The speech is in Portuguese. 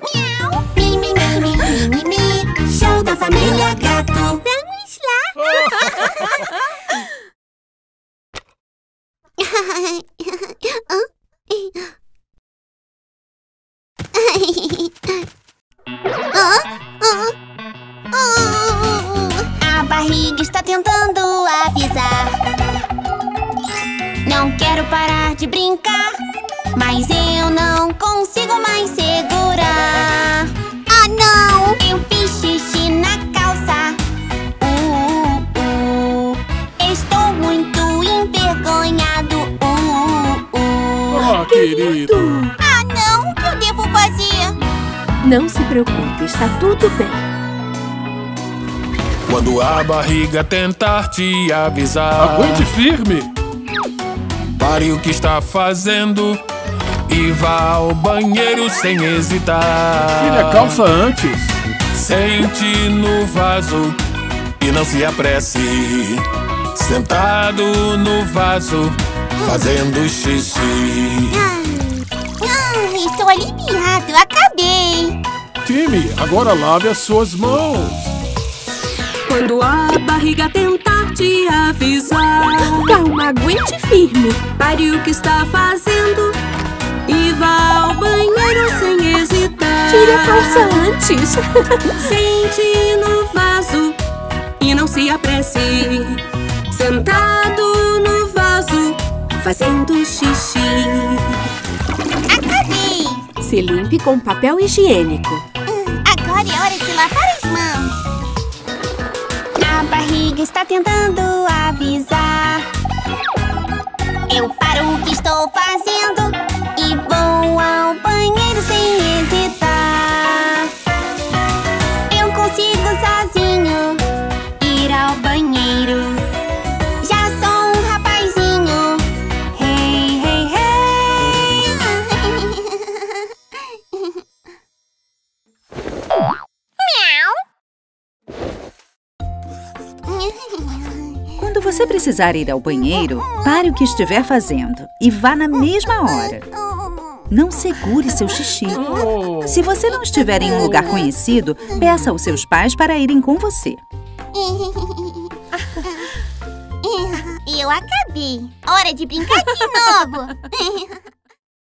Miau. Mi, mi, mi, mi, mi, mi, mi. Show da família Gato. Vamos lá. A barriga está tentando avisar. Não quero parar de brincar, mas eu não consigo mais segurar. Ah, não! Eu fiz xixi na calça. Estou muito envergonhado. Ah, querido! Ah, não! O que eu devo fazer? Não se preocupe, está tudo bem. Quando a barriga tentar te avisar, Aguente firme! pare o que está fazendo e vá ao banheiro sem hesitar. Tire a calça antes. Sente no vaso e não se apresse. Sentado no vaso, fazendo xixi. Estou aliviado, acabei. Timmy, agora lave as suas mãos. Quando a barriga tentar te avisar, Calma, aguente firme. pare o que está fazendo e vá ao banheiro sem hesitar. Tire a calça antes. Sente no vaso e não se apresse. Sentado no vaso, fazendo xixi. Acabei. Se limpe com papel higiênico. Agora é hora de lavar as mãos. A barriga está tentando avisar. Eu paro o que estou fazendo e vou ao banheiro sem hesitar. Eu consigo sozinho ir ao banheiro. Já sou um rapazinho. Hey, hey, hey. Quando você precisar ir ao banheiro, pare o que estiver fazendo e vá na mesma hora. Não segure seu xixi. Se você não estiver em um lugar conhecido, peça aos seus pais para irem com você. Eu acabei. Hora de brincar de novo.